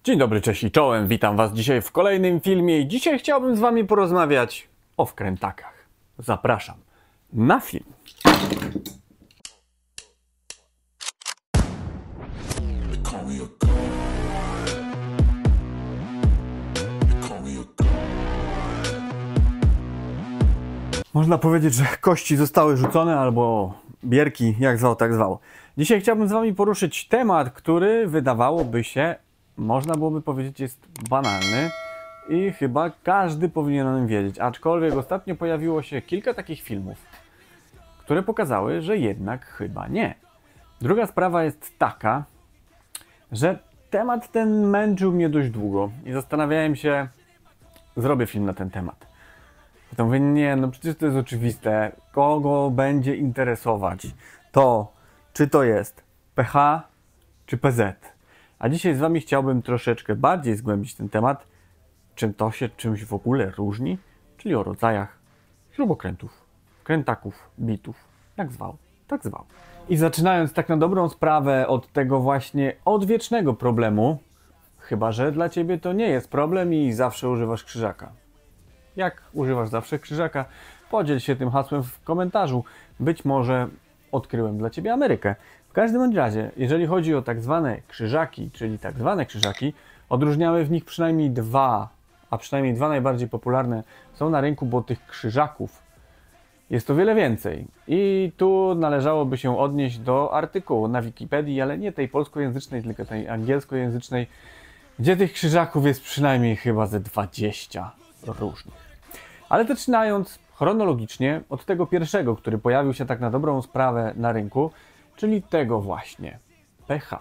Dzień dobry, cześć i czołem, witam Was dzisiaj w kolejnym filmie i dzisiaj chciałbym z Wami porozmawiać o wkrętakach. Zapraszam na film. Można powiedzieć, że kości zostały rzucone albo bierki, jak zwał, tak zwał. Dzisiaj chciałbym z Wami poruszyć temat, który wydawałoby się, można byłoby powiedzieć, jest banalny i chyba każdy powinien o nim wiedzieć. Aczkolwiek ostatnio pojawiło się kilka takich filmów, które pokazały, że jednak chyba nie. Druga sprawa jest taka, że temat ten męczył mnie dość długo i zastanawiałem się, zrobię film na ten temat. Potem mówię, nie, no przecież to jest oczywiste, kogo będzie interesować to, czy to jest PH, czy PZ. A dzisiaj z Wami chciałbym troszeczkę bardziej zgłębić ten temat, czym to się czymś w ogóle różni, czyli o rodzajach śrubokrętów, krętaków, bitów, jak zwał, tak zwał. I zaczynając tak na dobrą sprawę od tego właśnie odwiecznego problemu, chyba że dla Ciebie to nie jest problem i zawsze używasz krzyżaka. Jak używasz zawsze krzyżaka, podziel się tym hasłem w komentarzu. Być może odkryłem dla Ciebie Amerykę. W każdym bądź razie, jeżeli chodzi o tak zwane krzyżaki, czyli tak zwane krzyżaki, odróżniamy w nich przynajmniej dwa, a przynajmniej dwa najbardziej popularne są na rynku, bo tych krzyżaków jest o wiele więcej. I tu należałoby się odnieść do artykułu na Wikipedii, ale nie tej polskojęzycznej, tylko tej angielskojęzycznej, gdzie tych krzyżaków jest przynajmniej chyba ze 20 różnych. Ale zaczynając chronologicznie od tego pierwszego, który pojawił się tak na dobrą sprawę na rynku, czyli tego właśnie PH.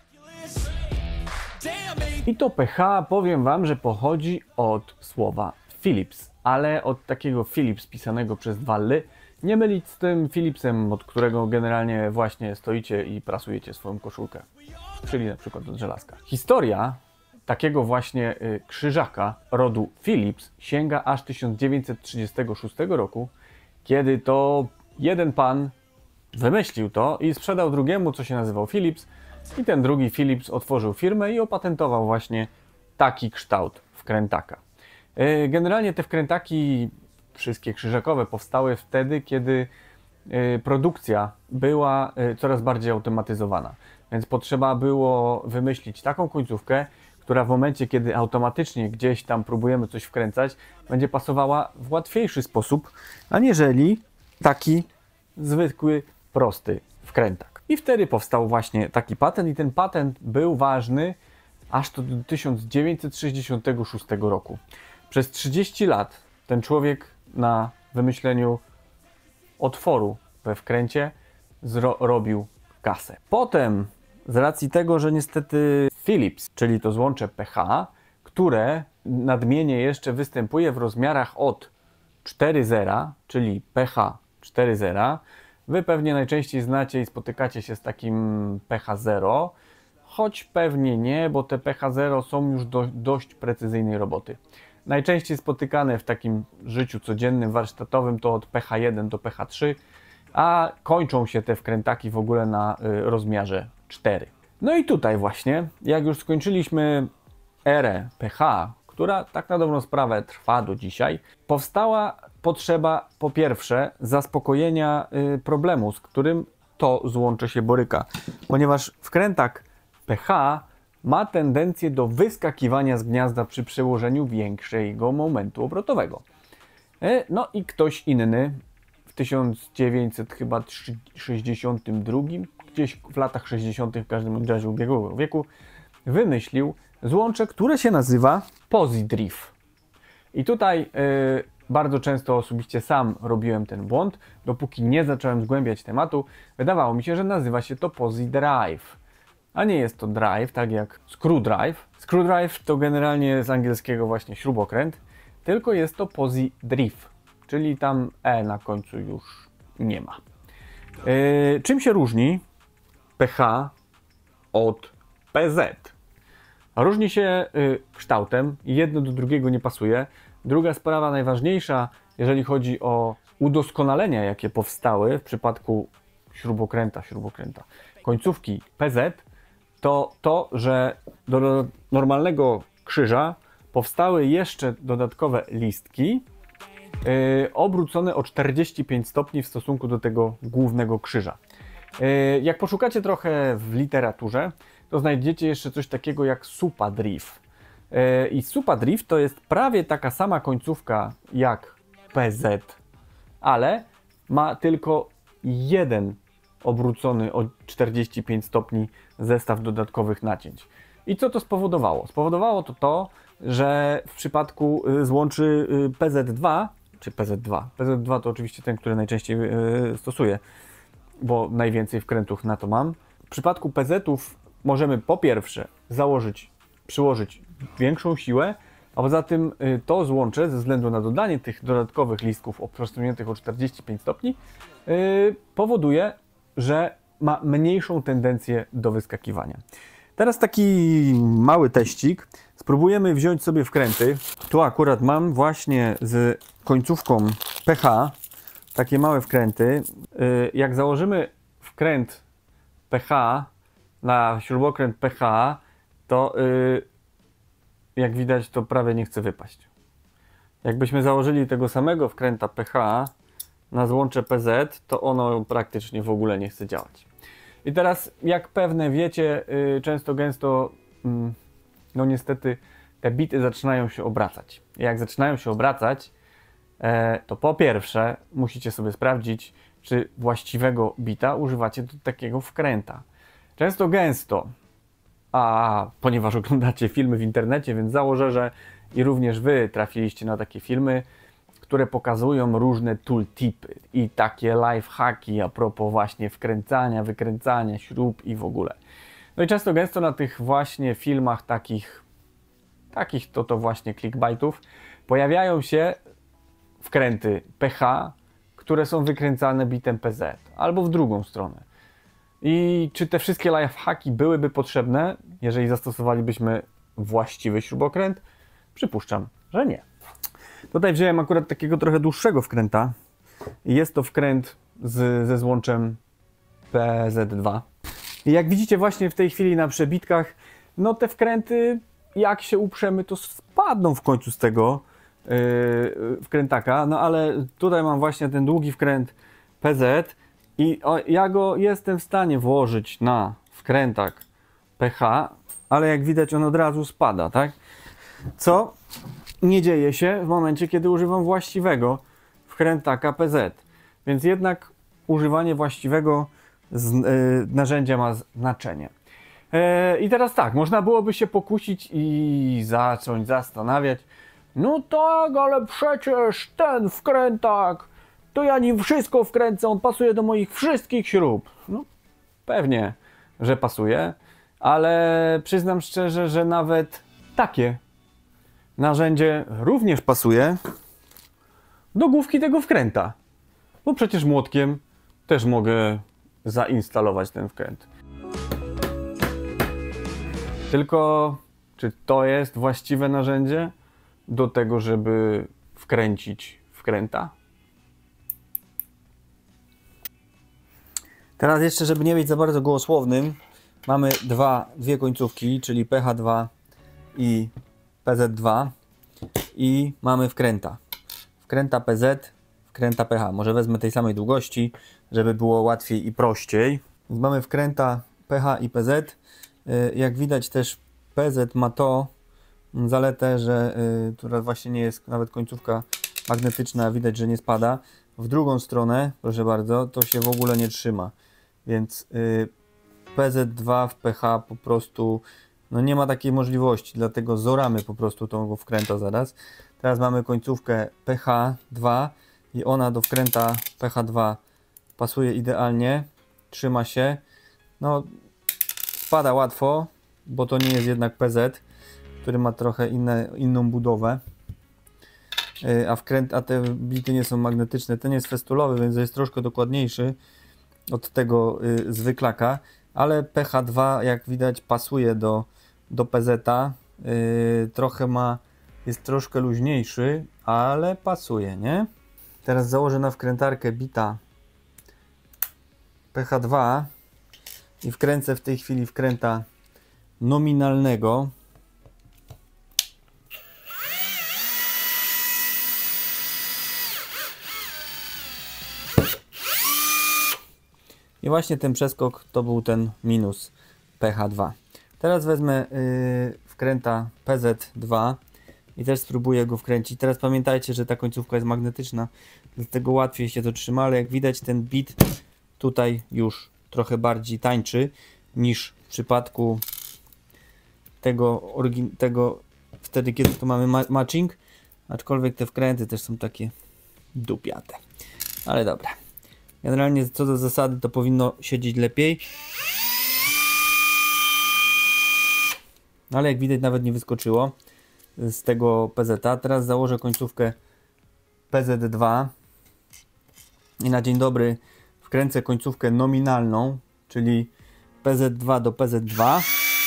I to PH, powiem Wam, że pochodzi od słowa Philips, ale od takiego Philips pisanego przez dwa ly, nie mylić z tym Philipsem, od którego generalnie właśnie stoicie i prasujecie swoją koszulkę, czyli na przykład od żelazka. Historia takiego właśnie krzyżaka rodu Philips sięga aż 1936 roku, kiedy to jeden pan wymyślił to i sprzedał drugiemu, co się nazywał Philips, i ten drugi Philips otworzył firmę i opatentował właśnie taki kształt wkrętaka. Generalnie te wkrętaki, wszystkie krzyżakowe, powstały wtedy, kiedy produkcja była coraz bardziej automatyzowana. Więc potrzeba było wymyślić taką końcówkę, która w momencie, kiedy automatycznie gdzieś tam próbujemy coś wkręcać, będzie pasowała w łatwiejszy sposób, aniżeli taki zwykły, prosty wkrętak. I wtedy powstał właśnie taki patent i ten patent był ważny aż do 1966 roku. Przez 30 lat ten człowiek na wymyśleniu otworu we wkręcie robił kasę. Potem z racji tego, że niestety Philips, czyli to złącze PH, które nadmienienie jeszcze występuje w rozmiarach od 4,0, czyli PH 4,0. Wy pewnie najczęściej znacie i spotykacie się z takim PH 0, choć pewnie nie, bo te PH 0 są już dość precyzyjnej roboty. Najczęściej spotykane w takim życiu codziennym, warsztatowym to od PH 1 do PH 3, a kończą się te wkrętaki w ogóle na rozmiarze 4. No i tutaj właśnie, jak już skończyliśmy erę PH, która tak na dobrą sprawę trwa do dzisiaj, powstała potrzeba po pierwsze zaspokojenia problemu, z którym to złącze się boryka. Ponieważ wkrętak PH ma tendencję do wyskakiwania z gniazda przy przełożeniu większego momentu obrotowego. No i ktoś inny w 1962, gdzieś w latach 60. w każdym razie ubiegłego wieku, wymyślił złącze, które się nazywa Pozidriv. I tutaj bardzo często osobiście sam robiłem ten błąd, dopóki nie zacząłem zgłębiać tematu, wydawało mi się, że nazywa się to Pozidrive. A nie jest to drive, tak jak screwdrive. Screwdrive to generalnie z angielskiego właśnie śrubokręt, tylko jest to Pozidriv, czyli tam E na końcu już nie ma. Czym się różni PH od PZ? Różni się kształtem, jedno do drugiego nie pasuje. Druga sprawa, najważniejsza, jeżeli chodzi o udoskonalenia, jakie powstały w przypadku śrubokręta, końcówki PZ, to to, że normalnego krzyża powstały jeszcze dodatkowe listki obrócone o 45 stopni w stosunku do tego głównego krzyża. Jak poszukacie trochę w literaturze, to znajdziecie jeszcze coś takiego jak Supadrift. I Supadrift to jest prawie taka sama końcówka jak PZ, ale ma tylko jeden obrócony o 45 stopni zestaw dodatkowych nacięć. I co to spowodowało? Spowodowało to, że w przypadku złączy PZ2, czy PZ2 to oczywiście ten, który najczęściej stosuję, bo najwięcej wkrętów na to mam. W przypadku PZ-ów możemy po pierwsze przyłożyć większą siłę, a poza tym to złącze, ze względu na dodanie tych dodatkowych listków przesuniętych o 45 stopni, powoduje, że ma mniejszą tendencję do wyskakiwania. Teraz taki mały teścik. Spróbujemy wziąć sobie wkręty. Tu akurat mam właśnie z końcówką pH takie małe wkręty. Jak założymy wkręt pH na śrubokręt pH, to jak widać, to prawie nie chce wypaść. Jakbyśmy założyli tego samego wkręta pH na złącze PZ, to ono praktycznie w ogóle nie chce działać. I teraz, jak pewne wiecie, często gęsto, no niestety, te bity zaczynają się obracać. I jak zaczynają się obracać, to po pierwsze musicie sobie sprawdzić, czy właściwego bita używacie do takiego wkręta. Często gęsto, a ponieważ oglądacie filmy w internecie, więc założę, że i również wy trafiliście na takie filmy, które pokazują różne tooltipy i takie lifehacki a propos właśnie wkręcania, wykręcania śrub i w ogóle. No i często gęsto na tych właśnie filmach takich to właśnie clickbaitów pojawiają się wkręty pH, które są wykręcane bitem PZ albo w drugą stronę. I czy te wszystkie lifehacki byłyby potrzebne, jeżeli zastosowalibyśmy właściwy śrubokręt? Przypuszczam, że nie. Tutaj wziąłem akurat takiego trochę dłuższego wkręta. Jest to wkręt ze złączem PZ2. I jak widzicie właśnie w tej chwili na przebitkach, no te wkręty, jak się uprzemy, to spadną w końcu z tego wkrętaka. No ale tutaj mam właśnie ten długi wkręt PZ i ja go jestem w stanie włożyć na wkrętak pH, ale jak widać on od razu spada, tak? Co nie dzieje się w momencie, kiedy używam właściwego wkrętaka PZ. Więc jednak używanie właściwego narzędzia ma znaczenie. I teraz tak, można byłoby się pokusić i zacząć zastanawiać, no tak, ale przecież ten wkrętak, to ja nim wszystko wkręcę, on pasuje do moich wszystkich śrub. No pewnie, że pasuje, ale przyznam szczerze, że nawet takie narzędzie również pasuje do główki tego wkręta. Bo przecież młotkiem też mogę zainstalować ten wkręt. Tylko czy to jest właściwe narzędzie do tego, żeby wkręcić wkręta? Teraz jeszcze, żeby nie być za bardzo gołosłownym, mamy dwie końcówki, czyli pH2 i PZ2 i mamy wkręta. Wkręta PZ, wkręta pH. Może wezmę tej samej długości, żeby było łatwiej i prościej. Więc mamy wkręta pH i PZ. Jak widać też PZ ma to zaletę, że która właśnie nie jest nawet końcówka magnetyczna, widać, że nie spada. W drugą stronę, proszę bardzo, to się w ogóle nie trzyma. Więc PZ2 w pH po prostu no nie ma takiej możliwości, dlatego zoramy po prostu tą wkręta zaraz. Teraz mamy końcówkę pH2 i ona do wkręta pH2 pasuje idealnie, trzyma się. No spada łatwo, bo to nie jest jednak PZ, który ma trochę inną budowę. A te bity nie są magnetyczne. Ten jest festulowy, więc jest troszkę dokładniejszy od tego zwyklaka, ale pH2 jak widać pasuje do PZ-a. Jest troszkę luźniejszy, ale pasuje, nie? Teraz założę na wkrętarkę bita pH2 i wkręcę w tej chwili wkręta nominalnego I właśnie ten przeskok to był ten minus PH2. Teraz wezmę wkręta PZ2 i też spróbuję go wkręcić. Teraz pamiętajcie, że ta końcówka jest magnetyczna, dlatego łatwiej się to trzyma, ale jak widać ten bit tutaj już trochę bardziej tańczy niż w przypadku tego wtedy, kiedy tu mamy matching, aczkolwiek te wkręty też są takie dupiate. Ale dobra. Generalnie co do zasady to powinno siedzieć lepiej. Ale jak widać nawet nie wyskoczyło z tego PZ-a. Teraz założę końcówkę PZ2 i na dzień dobry wkręcę końcówkę nominalną, czyli PZ2 do PZ2.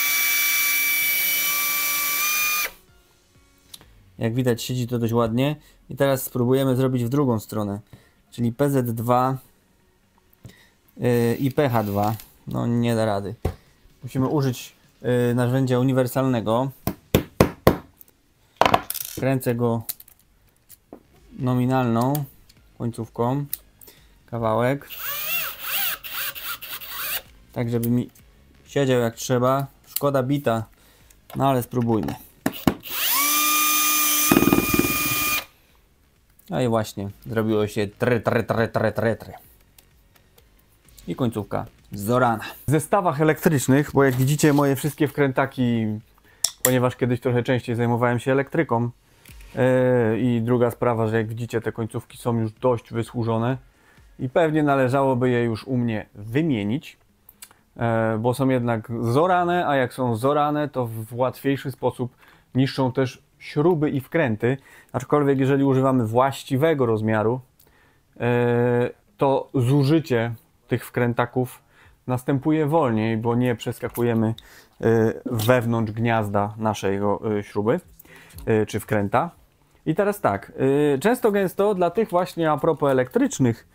Jak widać siedzi to dość ładnie i teraz spróbujemy zrobić w drugą stronę, czyli PZ2 i PH2. No nie da rady. Musimy użyć narzędzia uniwersalnego. Kręcę go nominalną końcówką, kawałek, tak żeby mi siedział jak trzeba. Szkoda bita, no ale spróbujmy. No i właśnie zrobiło się try. I końcówka zorana. W zestawach elektrycznych, bo jak widzicie moje wszystkie wkrętaki, ponieważ kiedyś trochę częściej zajmowałem się elektryką i druga sprawa, że jak widzicie te końcówki są już dość wysłużone i pewnie należałoby je już u mnie wymienić, bo są jednak zorane, a jak są zorane to w łatwiejszy sposób niszczą też śruby i wkręty, aczkolwiek jeżeli używamy właściwego rozmiaru, to zużycie tych wkrętaków następuje wolniej, bo nie przeskakujemy wewnątrz gniazda naszego śruby czy wkręta. I teraz tak, często gęsto dla tych właśnie a propos elektrycznych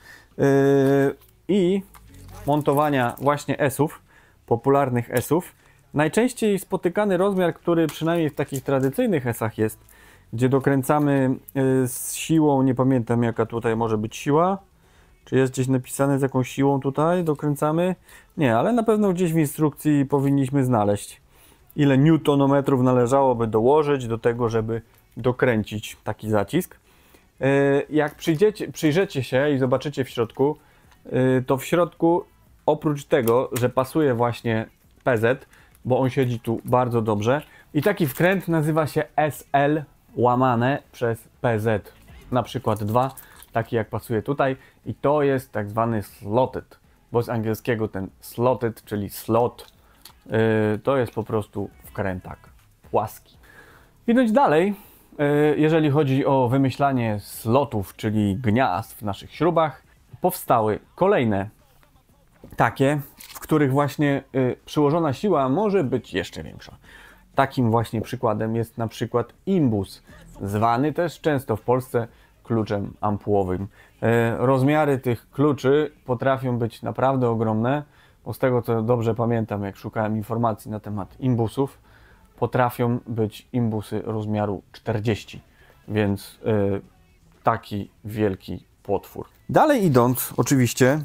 i montowania właśnie S-ów, popularnych S-ów, najczęściej spotykany rozmiar, który przynajmniej w takich tradycyjnych S-ach jest, gdzie dokręcamy z siłą, nie pamiętam jaka tutaj może być siła, czy jest gdzieś napisane z jaką siłą tutaj dokręcamy? Nie, ale na pewno gdzieś w instrukcji powinniśmy znaleźć, ile newtonometrów należałoby dołożyć do tego, żeby dokręcić taki zacisk. Jak przyjrzycie się i zobaczycie w środku, to w środku oprócz tego, że pasuje właśnie PZ, bo on siedzi tu bardzo dobrze i taki wkręt nazywa się SL łamane przez PZ, na przykład 2, taki jak pasuje tutaj i to jest tak zwany slotted, bo z angielskiego ten slotted, czyli slot, to jest po prostu wkrętak płaski. Idąc dalej, jeżeli chodzi o wymyślanie slotów, czyli gniazd w naszych śrubach, powstały kolejne takie, w których właśnie przyłożona siła może być jeszcze większa. Takim właśnie przykładem jest na przykład imbus, zwany też często w Polsce kluczem ampułowym. Rozmiary tych kluczy potrafią być naprawdę ogromne, bo z tego co dobrze pamiętam, jak szukałem informacji na temat imbusów, potrafią być imbusy rozmiaru 40, więc taki wielki potwór. Dalej idąc, oczywiście,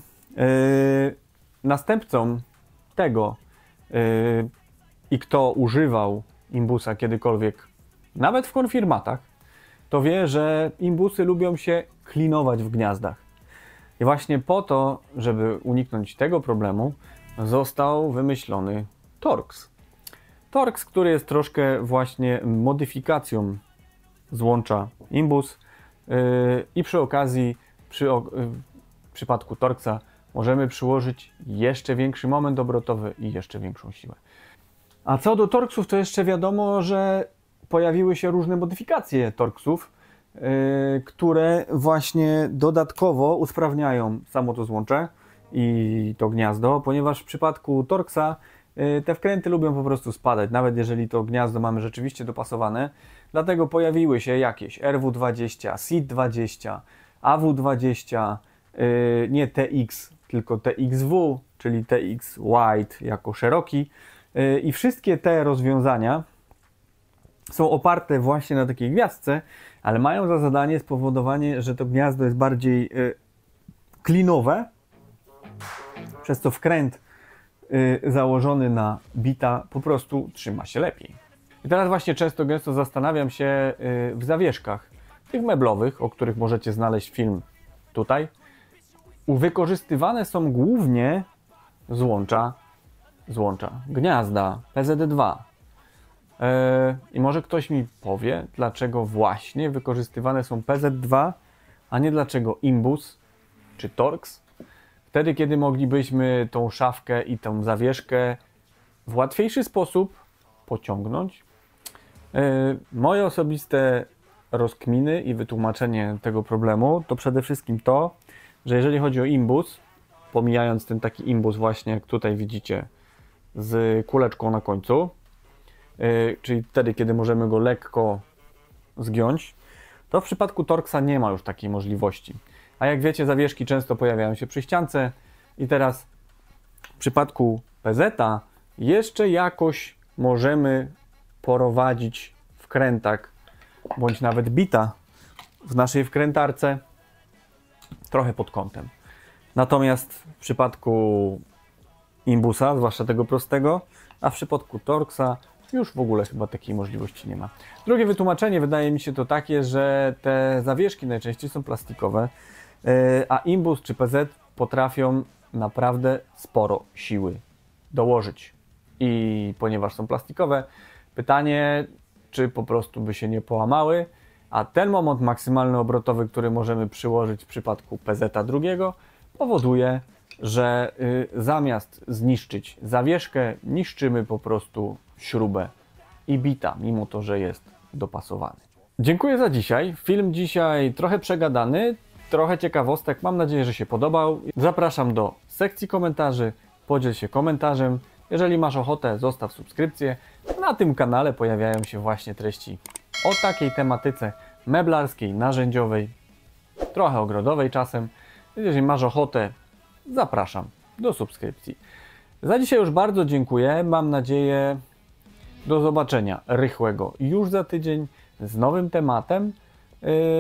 następcą tego i kto używał imbusa kiedykolwiek, nawet w konfirmatach, to wie, że imbusy lubią się klinować w gniazdach. I właśnie po to, żeby uniknąć tego problemu, został wymyślony Torx. Torx, który jest troszkę właśnie modyfikacją złącza imbus i przy okazji, w przypadku Torxa możemy przyłożyć jeszcze większy moment obrotowy i jeszcze większą siłę. A co do Torxów, to jeszcze wiadomo, że pojawiły się różne modyfikacje Torxów, które właśnie dodatkowo usprawniają samo to złącze i to gniazdo, ponieważ w przypadku Torxa te wkręty lubią po prostu spadać, nawet jeżeli to gniazdo mamy rzeczywiście dopasowane. Dlatego pojawiły się jakieś RW20, SID20, AW20, nie TX, tylko TXW, czyli TX Wide jako szeroki. I wszystkie te rozwiązania są oparte właśnie na takiej gwiazdce, ale mają za zadanie spowodowanie, że to gniazdo jest bardziej klinowe przez co wkręt założony na bita po prostu trzyma się lepiej. I teraz właśnie gęsto zastanawiam się w zawieszkach tych meblowych, o których możecie znaleźć film tutaj. Wykorzystywane są głównie złącza gniazda PZD2. I może ktoś mi powie, dlaczego właśnie wykorzystywane są PZ2, a nie dlaczego Imbus czy Torx. Wtedy, kiedy moglibyśmy tą szafkę i tą zawieszkę w łatwiejszy sposób pociągnąć. Moje osobiste rozkminy i wytłumaczenie tego problemu to przede wszystkim to, że jeżeli chodzi o imbus, pomijając ten taki imbus właśnie, jak tutaj widzicie, z kuleczką na końcu, czyli wtedy, kiedy możemy go lekko zgiąć, to w przypadku Torxa nie ma już takiej możliwości. A jak wiecie, zawieszki często pojawiają się przy ściance i teraz w przypadku PZ-a jeszcze jakoś możemy prowadzić wkrętak, bądź nawet bita w naszej wkrętarce trochę pod kątem. Natomiast w przypadku imbusa, zwłaszcza tego prostego, a w przypadku Torxa już w ogóle chyba takiej możliwości nie ma. Drugie wytłumaczenie wydaje mi się to takie, że te zawieszki najczęściej są plastikowe, a imbus czy PZ potrafią naprawdę sporo siły dołożyć. I ponieważ są plastikowe, pytanie, czy po prostu by się nie połamały, a ten moment maksymalny obrotowy, który możemy przyłożyć w przypadku PZ drugiego, powoduje, że zamiast zniszczyć zawieszkę, niszczymy po prostu śrubę i bita, mimo to, że jest dopasowany. Dziękuję za dzisiaj. Film dzisiaj trochę przegadany, trochę ciekawostek. Mam nadzieję, że się podobał. Zapraszam do sekcji komentarzy. Podziel się komentarzem. Jeżeli masz ochotę, zostaw subskrypcję. Na tym kanale pojawiają się właśnie treści o takiej tematyce meblarskiej, narzędziowej, trochę ogrodowej czasem. Jeżeli masz ochotę, zapraszam do subskrypcji. Za dzisiaj już bardzo dziękuję. Mam nadzieję do zobaczenia rychłego już za tydzień z nowym tematem.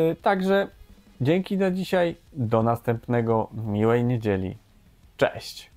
Także dzięki za dzisiaj. Do następnego. Miłej niedzieli. Cześć!